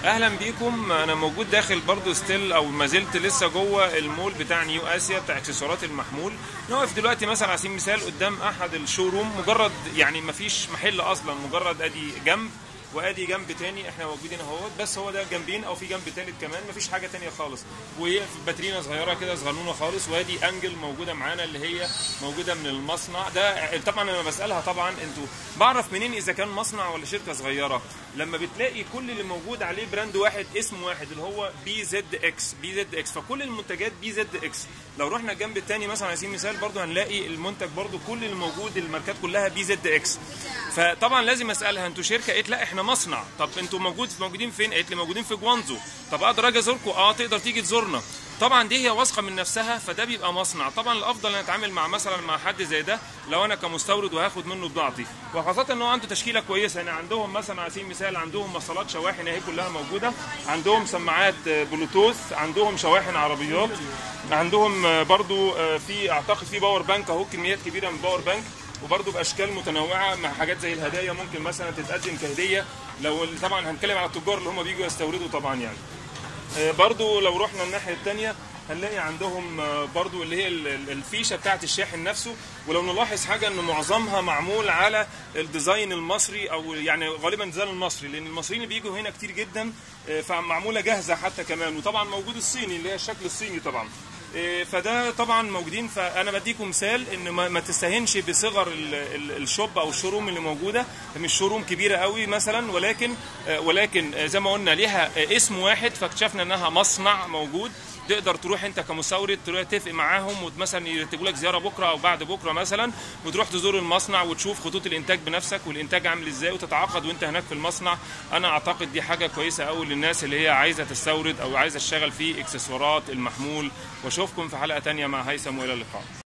اهلا بيكم. انا موجود داخل برضو ستيل او ما زلت لسه جوه المول بتاع نيو اسيا بتاع اكسسوارات المحمول. نقف دلوقتي مثلا على سبيل المثال قدام احد الشوروم، مجرد يعني ما فيش محل اصلا، مجرد ادي جنب وادي جنب تاني احنا موجودين اهوت، بس هو ده جنبين او في جنب تالت كمان، مفيش حاجه تانيه خالص. وهي في باترينا صغيره كده صغنونه خالص، وادي انجل موجوده معانا اللي هي موجوده من المصنع ده. طبعا انا بسالها طبعا انتوا بعرف منين اذا كان مصنع ولا شركه صغيره؟ لما بتلاقي كل اللي موجود عليه براند واحد، اسم واحد، اللي هو بي زد اكس، فكل المنتجات بي زد اكس. لو رحنا الجنب الثاني مثلا على سبيل المثال برضو هنلاقي المنتج برضو كل اللي موجود الماركات كلها بي زد اكس. فطبعا لازم اسالها انتوا شركه؟ قالت لا احنا مصنع. طب انتوا موجودين فين؟ قالت لي موجودين في جوانزو. طب اقدر اجي ازوركم؟ تقدر تيجي تزورنا. طبعا دي هي واثقه من نفسها، فده بيبقى مصنع. طبعا الافضل ان اتعامل مثلا مع حد زي ده لو انا كمستورد وهاخد منه بضاعتي، وخاصه ان هو عنده تشكيله كويسه. يعني عندهم مثلا على سبيل المثال عندهم وصلات شواحن اهي كلها موجوده، عندهم سماعات بلوتوث، عندهم شواحن عربيات، عندهم برضو في اعتقد في باور بانك اهو، كميات كبيره من باور بانك، وبرضه باشكال متنوعه مع حاجات زي الهدايا ممكن مثلا تتقدم كهديه. لو طبعا هنتكلم على التجار اللي هم بيجوا يستوردوا طبعا يعني. برضو لو رحنا الناحيه الثانيه هنلاقي عندهم برضو اللي هي الفيشه بتاعه الشاحن نفسه. ولو نلاحظ حاجه ان معظمها معمول على الديزاين المصري، او يعني غالبا الديزاين المصري، لان المصريين اللي بيجوا هنا كتير جدا، فمعموله جاهزه حتى كمان. وطبعا موجود الصيني اللي هي الشكل الصيني طبعا. فده طبعا موجودين. فانا بديكم مثال ان ما تستهينش بصغر الشوب او الشوروم اللي موجوده. مش شوروم كبيره قوي مثلا، ولكن زي ما قلنا ليها اسم واحد، فاكتشفنا انها مصنع موجود. تقدر تروح انت كمستورد تروح تتفق معاهم، ومثلا يرتبوا لك زياره بكره او بعد بكره مثلا، وتروح تزور المصنع وتشوف خطوط الانتاج بنفسك والانتاج عامل ازاي، وتتعاقد وانت هناك في المصنع. انا اعتقد دي حاجه كويسه قوي للناس اللي هي عايزه تستورد او عايزه تشتغل في اكسسوارات المحمول. واشوفكم في حلقه ثانيه مع هيثم، والى اللقاء.